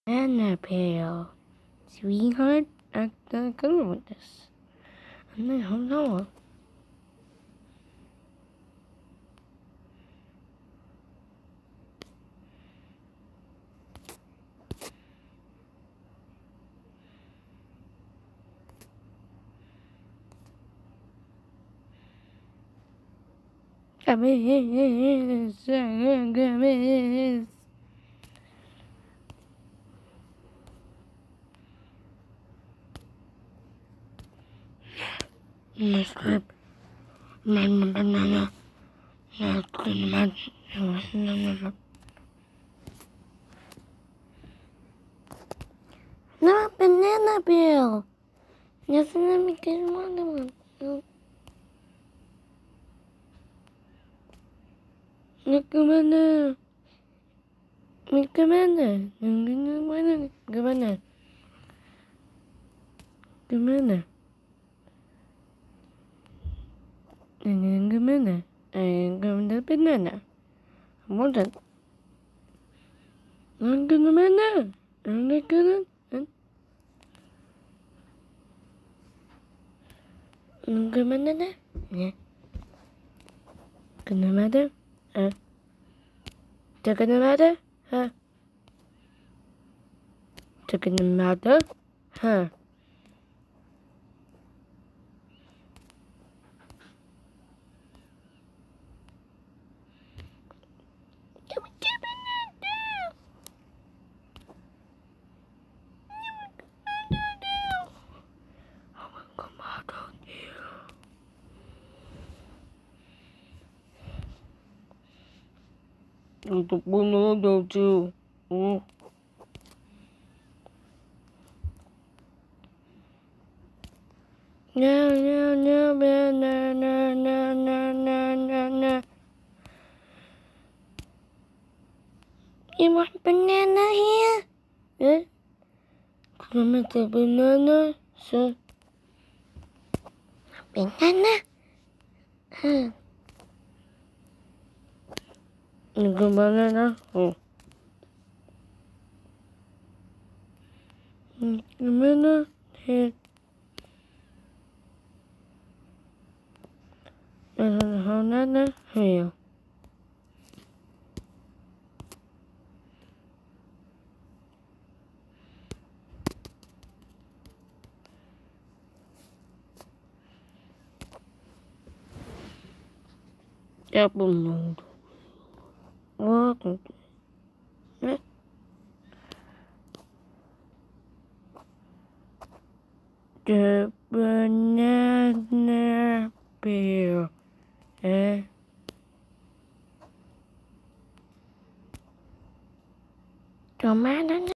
Annabelle, sweetheart, I gotta go with this. I don't know. Come in. My script. My banana. No, banana peel. Yes, let me get one. Look, banana. Banana. Banana. Banana. Banana. I'm going to banana. I want it. I'm gonna banana. I'm gonna. I'm gonna banana. Yeah. Gonna matter. Gonna matter. Gonna matter. Untuk bunuh doju. No, banana. You want banana here? Yeah? Come at the banana, so. Banana? Good banana? Banana here. Banana here. Apple noodle. What? The banana peel. The banana.